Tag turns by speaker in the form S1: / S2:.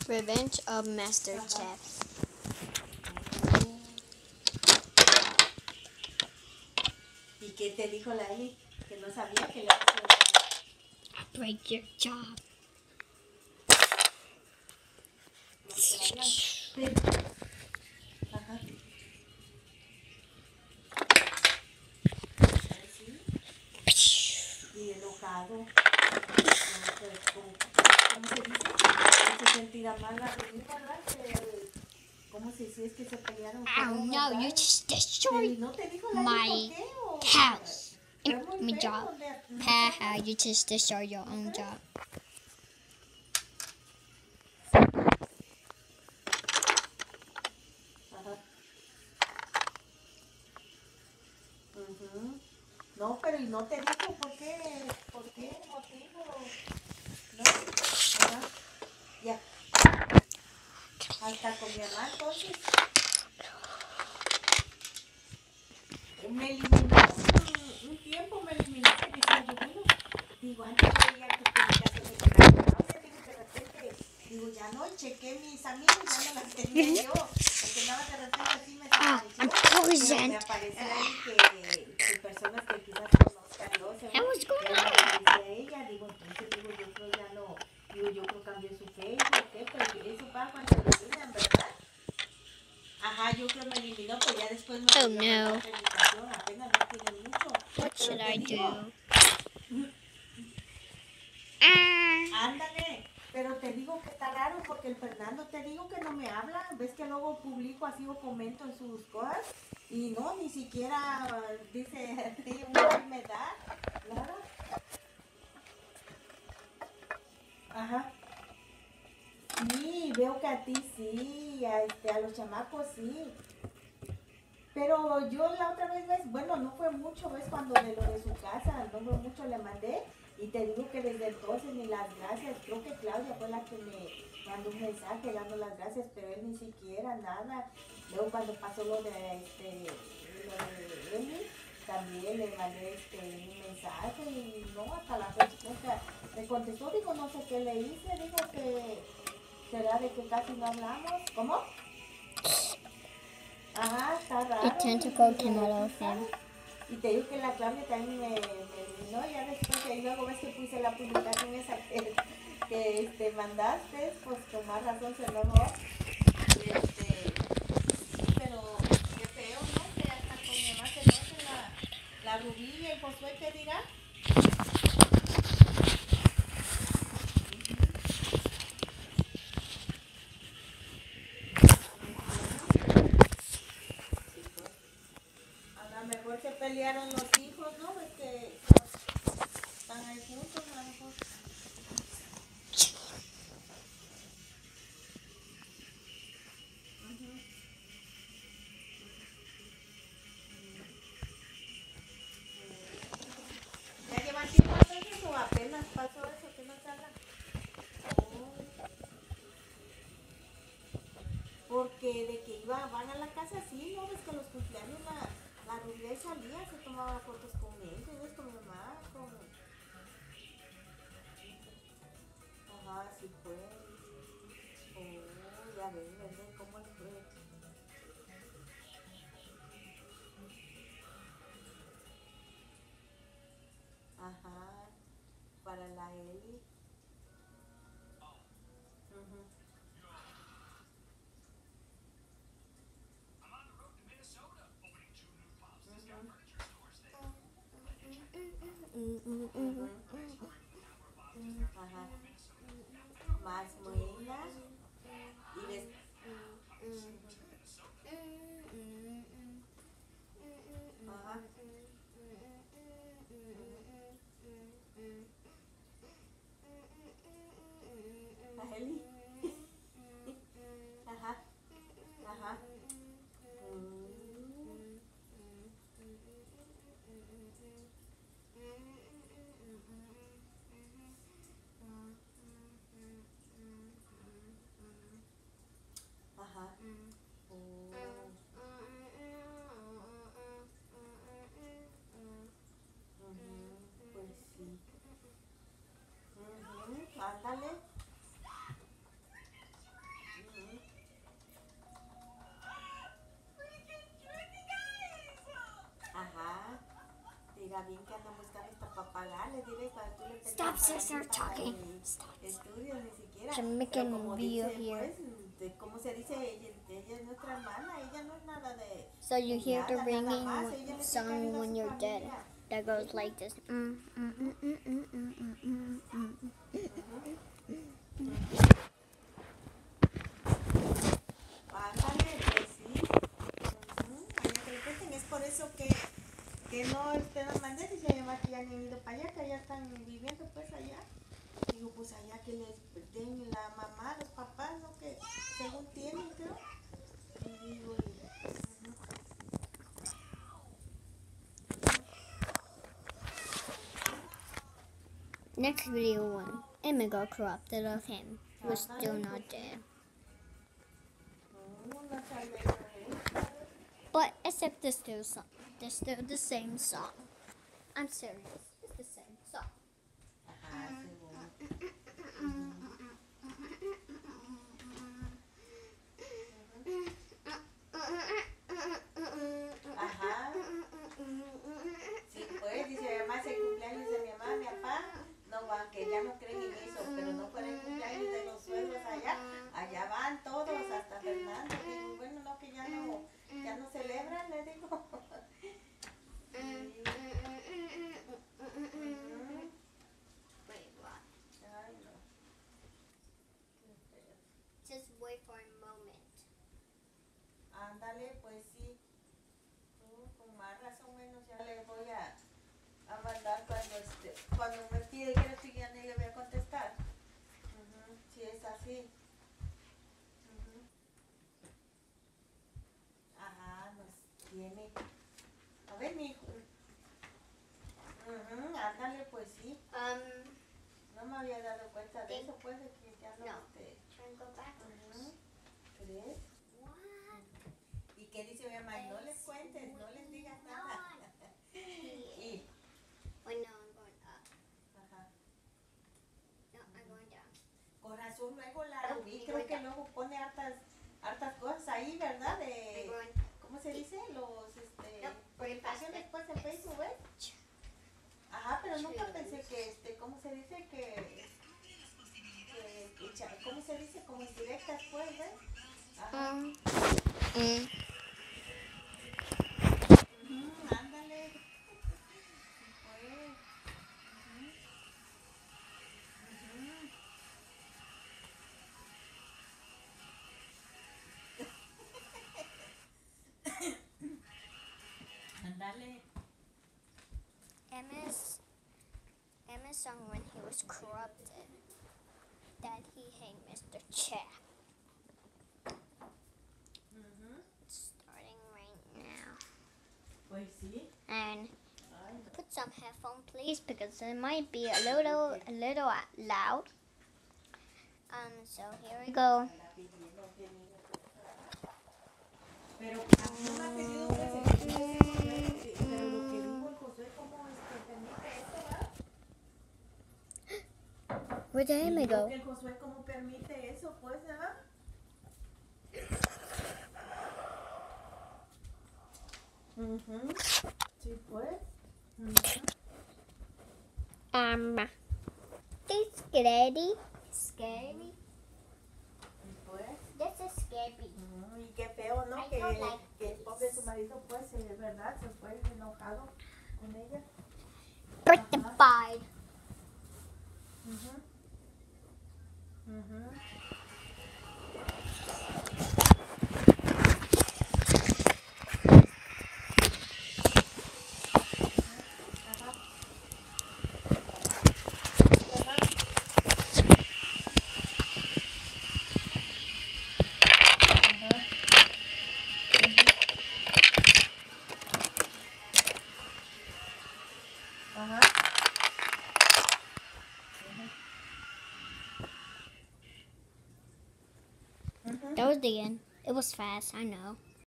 S1: Revenge of Master Chef.
S2: ¿Y qué te dijo la Eli? Que no sabía que le ibas a preguntar.
S1: Break your job.
S2: Ajá. Y enojado. ¿Cómo se dice? Que se sentirá mal la reunión, ¿verdad? ¿Cómo se dice? Es que se pelearon.
S1: Oh no, you just destroyed
S2: ¿No te dijo la
S1: my
S2: Eli por qué? ¿O
S1: house.
S2: fue muy
S1: My
S2: feo?
S1: job.
S2: ¿No
S1: Haha, you just destroyed your own job.
S2: Ajá. Ujú. No, pero ¿y no te dijo por qué? ¿Por qué motivo? ¿No? Ajá. Ya. Hasta con mi mamá, entonces. Me eliminó un tiempo, me eliminó que decía yo, bueno, digo, antes veía que publicaciones de la clase, digo, de repente, digo, ya no, chequé mis amigos, ya no las tenía yo, porque nada de repente así me desapareció, pero me aparece ahí que personas que quizás conozcan, no sé, pero me aparece ella, digo, entonces, digo, yo creo ya no, digo, yo creo cambié su Facebook, ¿qué? Pero eso va cuando eliminan, ¿verdad? Ajá, yo creo me eliminó, pero ya después me volvió a mandar felicitación, apenas no tiene mucho.
S1: What should I do?
S2: Ándale, pero te digo que está raro porque el Fernando, te digo que no me habla, ves que luego publico así o comento en sus cosas y no, ni siquiera dice, una me da, nada. Ajá. Sí, veo que a ti sí, a los chamacos sí. Pero yo la otra vez, ves, bueno, no fue mucho, ves, cuando de lo de su casa, no fue mucho, le mandé. Y te digo que desde entonces ni las gracias, creo que Claudia fue la que me mandó un mensaje dando las gracias, pero él ni siquiera nada. Luego cuando pasó lo de Eli, también le mandé un mensaje y no, hasta la fecha nunca me contestó, digo, no sé qué le hice, digo que será de que casi no hablamos. ¿Cómo? Ajá, está raro.
S1: The tentacle came out of him.
S2: Y te digo que la Claudia también me eliminó, ya después, y luego ves que puse la publicación esa que mandaste, pues con más razón se enojó. Sí, pero qué feo, ¿no? Que hasta con mi mamá se enoje la Rubí y el Josué, ¿qué dirá? A lo mejor se pelearon los hijos, ¿no? Pues que están ahí juntos, a lo mejor. ¿Ya llevan tiempo entonces o apenas pasó eso que no salgan? Porque de que van a la casa, sí, ¿no? Ves que los cumpleaños la Rubia salía, se tomaba fotos con ellos, con mi mamá, con... Ajá, sí fue. Oh, ya ven cómo fue. Ajá, para la Eli. Ujú. Ujú. Ajá. Más buena. Y ves... Ajá. La Eli. Ajá. Ajá. Ajá. Pues sí. Ándale. Mira bien que anda buscando esta papagá, le diré cuando tú le pedías
S1: Stop,
S2: para
S1: sister,
S2: mí, para
S1: talking.
S2: mis
S1: Stop.
S2: estudios, ni siquiera.
S1: I'm making
S2: Pero como
S1: video
S2: dice,
S1: here.
S2: pues, ¿cómo se dice? Ella es nuestra hermana, ella no es nada de
S1: So you hear the
S2: nada, nada
S1: ringing
S2: más. Ella le tiene
S1: song
S2: cariño a
S1: when
S2: su
S1: you're dead.
S2: familia.
S1: That goes like this.
S2: Ándale, pues sí. Allá que le cuenten, es por eso que no nos mandé, dice mi mamá que ya han ido para allá, que allá están viviendo pues allá. Digo, pues allá que les den la mamá, los papás, ¿no? Que según tienen, creo. Y digo,
S1: Next video one. Emma got corrupted of him. Was still not dead.
S2: no sabe.
S1: But except they're still the same song. I'm serious. It's the same song.
S2: Ajá, según. Ajá. Sí, pues, dice mi mamá, ese cumpleaños de mi mamá, mi papá, no, aunque ya no creen en eso, pero no fuera el cumpleaños de los suegros allá van todos, hasta Fernando. Digo, bueno, no, que ya no celebran, le digo.
S1: Wait, what?
S2: Ay, no.
S1: Just wait for a moment.
S2: Ándale, pues sí. Con más razón menos ya le voy a mandar cuando me pide que le estoy ya le voy a contestar. Si es así. Ajá, nos tiene. A ver, mi hijo. Ándale, pues sí. No me había dado cuenta de eso, pues, de que ya no.
S1: Try and go backwards.
S2: ¿Crees?
S1: What?
S2: ¿Y qué dice mi mamá? No les cuentes, no les digas nada. Y,
S1: Wait, no, I'm going up.
S2: ajá.
S1: No, I'm going down.
S2: Con razón, luego la Rubí creo que luego pone hartas cosas ahí, ¿verdad?
S1: I'm going.
S2: ¿Cómo se dice? Publicaciones pues en Facebook, ¿ves? Ajá, pero nunca pensé que, ¿cómo se dice? ¿Cómo se dice? Como indirectas, pues, ¿ves? Ajá. Ándale. Pues. Ándale.
S1: Emma's song when he was corrupted that he hanged Mr. Chap. It's starting right now.
S2: Pues sí.
S1: And
S2: Ay,
S1: put some headphone please because it might be a little loud. So here we go.
S2: Pero no me ha pedido pues el Josué, pero lo que dijo el Josué, ¿cómo permite eso, verdad?
S1: Where did Emma
S2: Dijo
S1: go?
S2: que el Josué cómo permite eso, pues, ¿verdad? Sí, pues.
S1: This scary. Scary.
S2: Sí, pues.
S1: This is scary.
S2: Y qué feo, ¿no?
S1: I don't like
S2: Que el pobre su marido, pues, ¿verdad? Se fue enojado con ella.
S1: Birthday.
S2: Ajá.
S1: That was the end. It was fast, I know.